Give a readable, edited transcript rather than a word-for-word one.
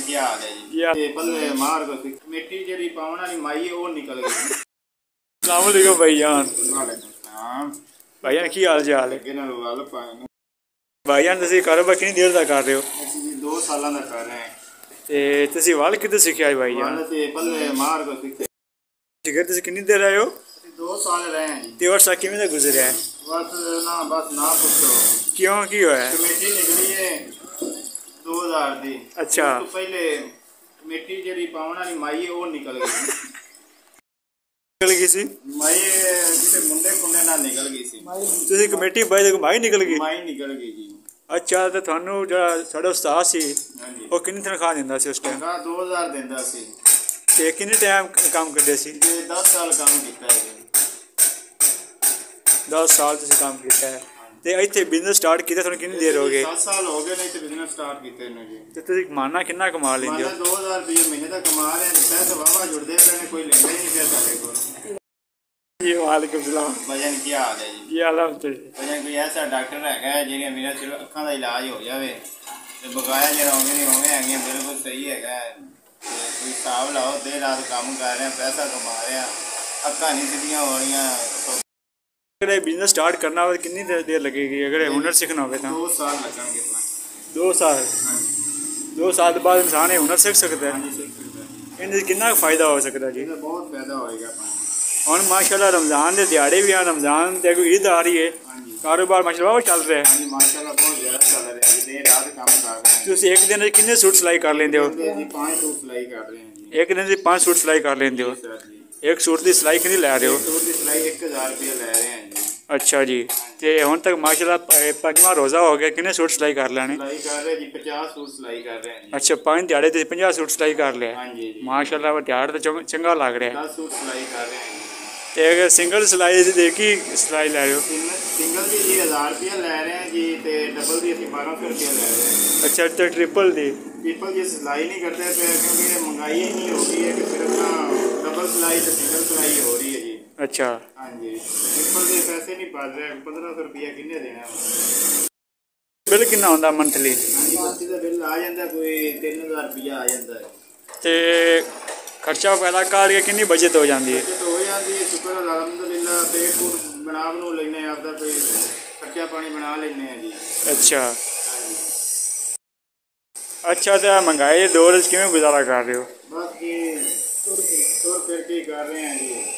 ਕੀ ਹਾਲ ਹੈ ਜੀ? ਤੇ ਬੱਲੇ ਮਾਰ ਕੋ ਕਮੇਟੀ ਜਿਹੜੀ ਪਾਉਣ ਵਾਲੀ ਮਾਈ ਉਹ ਨਿਕਲ ਗਈ। अस्सलाम वालेकुम भाईजान। ਵਾਲੇਕੁਮ ਸਲਾਮ। भाईजान की हाल चाल है? ਅੱਗੇ ਨਾਲ ਵੱਲ ਪਾਏ ਨੇ। भाईजान ਤੁਸੀਂ ਕਾਰੋਬਾਰ ਕਿੰਨੀ ਦੇਰ ਦਾ ਕਰ ਰਹੇ ਹੋ ਅਸੀਂ ਜੀ 2 ਸਾਲਾਂ ਦਾ ਕਰ ਰਹੇ ਹਾਂ। ਤੇ ਤੁਸੀਂ ਵਾਲ ਕਿੱਥੇ ਸਿੱਖਿਆ ਹੈ ਭਾਈਜਾਨ? ਵਾਲ ਤੇ ਬੱਲੇ ਮਾਰ ਕੋ ਸਿੱਖੇ। ਠੀਕ ਹੈ, ਤੁਸੀਂ ਕਿੰਨੀ ਦੇਰ ਆਏ ਹੋ? ਅਸੀਂ 2 ਸਾਲ ਰਹੇ ਹਾਂ ਜੀ। ਤੇ ਵਰਸਾ ਕਿਵੇਂ ਦਾ ਗੁਜ਼ਰਿਆ ਹੈ? ਬਸ ਨਾ ਪੁੱਛੋ। ਕਿਉਂ, ਕੀ ਹੋਇਆ? ਕਮੇਟੀ ਨਿਕਲੀ ਹੈ 2000 ਦੀ। ਅੱਛਾ। ਉਸ ਤੋਂ ਪਹਿਲੇ ਕਮੇਟੀ ਜਿਹੜੀ ਪਾਉਣ ਵਾਲੀ ਮਾਈ ਉਹ ਨਿਕਲ ਗਈ। ਨਿਕਲ ਗਈ ਸੀ ਮਾਈ ਕਿਸੇ ਮੁੰਡੇ ਕੁੰਡੇ ਨਾਲ ਨਿਕਲ ਗਈ ਸੀ। ਤੁਸੀਂ ਕਮੇਟੀ ਬਾਈ ਦੇ ਮਾਈ ਨਿਕਲ ਗਈ? ਮਾਈ ਨਿਕਲ ਗਈ ਜੀ। ਅੱਛਾ, ਤੇ ਤੁਹਾਨੂੰ ਜਿਹੜਾ ਸਾਡਾ ਉਸਤਾਦ ਸੀ ਹਾਂਜੀ, ਉਹ ਕਿੰਨੀ ਤਨਖਾਹ ਦਿੰਦਾ ਸੀ ਉਸ ਟਾਈਮ? 2000 ਦਿੰਦਾ ਸੀ। ਤੇ ਕਿੰਨੇ ਟਾਈਮ ਕੰਮ ਕਰਦੇ ਸੀ? ਤੇ 10 ਸਾਲ ਕੰਮ ਕੀਤਾ ਹੈ ਜੀ। 10 ਸਾਲ ਤੁਸੀਂ ਕੰਮ ਕੀਤਾ ਹੈ। ਤੇ ਇੱਥੇ ਬਿਜ਼ਨਸ ਸਟਾਰਟ ਕੀਤਾ ਤੁਹਾਨੂੰ ਕਿੰਨੀ ਦੇਰ ਹੋ ਗਈ? 7 ਸਾਲ ਹੋ ਗਏ ਨੇ ਇੱਥੇ ਬਿਜ਼ਨਸ ਸਟਾਰਟ ਕੀਤੇ ਨੇ ਜੀ। ਤੇ ਤੁਸੀਂ ਮਾਨਾ ਕਿੰਨਾ ਕਮਾ ਲੈਂਦੇ ਹੋ? 2000 ਰੁਪਏ ਮਹੀਨੇ ਦਾ ਕਮਾ ਰਹੇ ਨੇ। ਪੈਸੇ ਵਾਵਾ ਜੁੜਦੇ ਪਏ ਨੇ, ਕੋਈ ਲੈਂਦਾ ਹੀ ਨਹੀਂ ਫਿਰ ਸਾਡੇ ਕੋਲ। ਜੀ ਵਾਲੇਕੁਮ ਸਲਾਮ। ਭਜਨ ਕੀ ਹਾਲ ਹੈ ਜੀ? ਜੀ ਹਾਲ ਭਜਨ ਕੋਈ ਐਸਾ ਡਾਕਟਰ ਹੈਗਾ ਜਿਹੜਾ ਮੇਰਾ ਸਿਰਫ ਅੱਖਾਂ ਦਾ ਇਲਾਜ ਹੋ ਜਾਵੇ ਤੇ ਬਕਾਇਆ ਜਿਹੜਾ ਹੋਵੇ ਨਹੀਂ ਹੋਵੇ ਹੈਗੀਆਂ ਬਿਲਕੁਲ ਸਹੀ ਹੈਗਾ। ਕੋਈ ਹਿਸਾਬ ਲਾਓ, ਦੇਰ ਰਾਤ ਕੰਮ ਕਰ ਰਹੇ, ਪੈਸਾ ਕਮਾ ਰਹੇ, ਅੱਖਾਂ ਨਹੀਂ ਸਿੱਧੀਆਂ ਹੋ ਰਹੀਆਂ। अगर बिजनेस स्टार्ट करना हो तो कितनी देर लगेगी? अगर हुनर सीखना हो तो 2 साल लगेंगे। 2 साल? 2 साल बाद इंसान ये हुनर सीख सकता है। हाँ जी, सीख सकता है। इनसे कितना फायदा हो सकता है जी? बहुत फायदा होएगा। और माशाल्लाह रमजान के दिहाड़े भी हैं, रमजान देखो ईद आ रही है, कारोबार माशाल्लाह चल रहा है। हाँ जी, माशाल्लाह बहुत ज़्यादा चल रहा है। देर रात काम कर रहे हैं। तुम एक दिन कितने सूट सिलाई कर लेंदे हो? 5 सूट सिलाई कर रहे हैं जी। एक दिन से 5 सूट सिलाई कर लेंदे हो? एक सूट की सिलाई कितनी लै रहे हो? सूट की सिलाई 1000 रुपये ले रहे हैं जी। अच्छा जी। तो हुण तक माशाल्लाह 5वां रोज़ा हो गया, कितने सूट सिलाई कर लेने? सिलाई कर रहे जी 50 सूट सिलाई कर रहे हैं जी। अच्छा, 5 दिहाड़े ते 50 सूट सिलाई कर लिया? हाँ जी। माशाल्लाह दिहाड़ तो चंगा लग रहा है। 10 सूट सिलाई कर रहे हैं। ਤੇ ਅਗਰ ਸਿੰਗਲ ਸਿਲਾਈ ਦੀ ਕੀ ਸਿਲਾਈ ਲੈ ਰਹੇ ਹੋ? ਸਿੰਗਲ ਦੀ ਜੀ 1000 ਰੁਪਏ ਲੈ ਰਹੇ ਹਾਂ ਜੀ, ਤੇ ਡਬਲ ਦੀ ਅਸੀਂ 1200 ਰੁਪਏ ਲੈ ਰਹੇ ਹਾਂ। ਅੱਛਾ, ਤੇ ਟ੍ਰਿਪਲ ਦੀ? ਟ੍ਰਿਪਲ ਦੀ ਸਿਲਾਈ ਨਹੀਂ ਕਰਦੇ ਪਏ ਕਿਉਂਕਿ ਮਹਿੰਗਾਈ ਇੰਨੀ ਹੋ ਗਈ ਹੈ ਕਿ ਸਿਰਫ ਨਾ ਡਬਲ ਸਿਲਾਈ ਤੇ ਸਿੰਗਲ ਸਿਲਾਈ ਹੋ ਰਹੀ ਹੈ ਜੀ। ਅੱਛਾ। ਹਾਂਜੀ, ਟ੍ਰਿਪਲ ਦੇ ਪੈਸੇ ਨਹੀਂ ਪਾ ਰਹੇ। 1500 ਰੁਪਏ ਕਿੰਨੇ ਦੇਣਾ? ਬਿੱਲ ਕਿੰਨਾ ਹੁੰਦਾ ਮੰਥਲੀ? ਹਾਂਜੀ, ਮੰਥਲੀ ਦਾ ਬਿੱਲ ਆ ਜਾਂਦਾ ਕੋਈ 3000 ਰੁਪਏ ਆ ਜਾਂਦਾ ਹੈ। ਤੇ ਖਰਚਾ ਪੈਦਾ ਕਰਕੇ ਕਿੰਨੀ ਬਚਤ ਹੋ ਜਾਂਦੀ ਹੈ? ਬਚਤ ਹੋ ਜਾਂਦੀ ਹੈ, ਸ਼ੁਕਰ ਅਲਹਮਦੁਲਿਲਾ। ਪੇਟ ਪੂਟ ਬਣਾ ਬਣੂ ਲੈਂਦੇ ਹਾਂ, ਆਪਦਾ ਕੋਈ ਖਰਚਾ ਪਾਣੀ ਬਣਾ ਲੈਂਦੇ ਹਾਂ ਜੀ। ਅੱਛਾ। ਅੱਛਾ, ਤੇ ਮਹਿੰਗਾਈ ਦੇ ਦੌਰ 'ਚ ਕਿਵੇਂ ਗੁਜ਼ਾਰਾ ਕਰ ਰਹੇ ਹੋ? ਬਸ ਜੀ ਤੁਰ ਫਿਰ ਕੇ ਕਰ ਰਹੇ ਹਾਂ ਜੀ।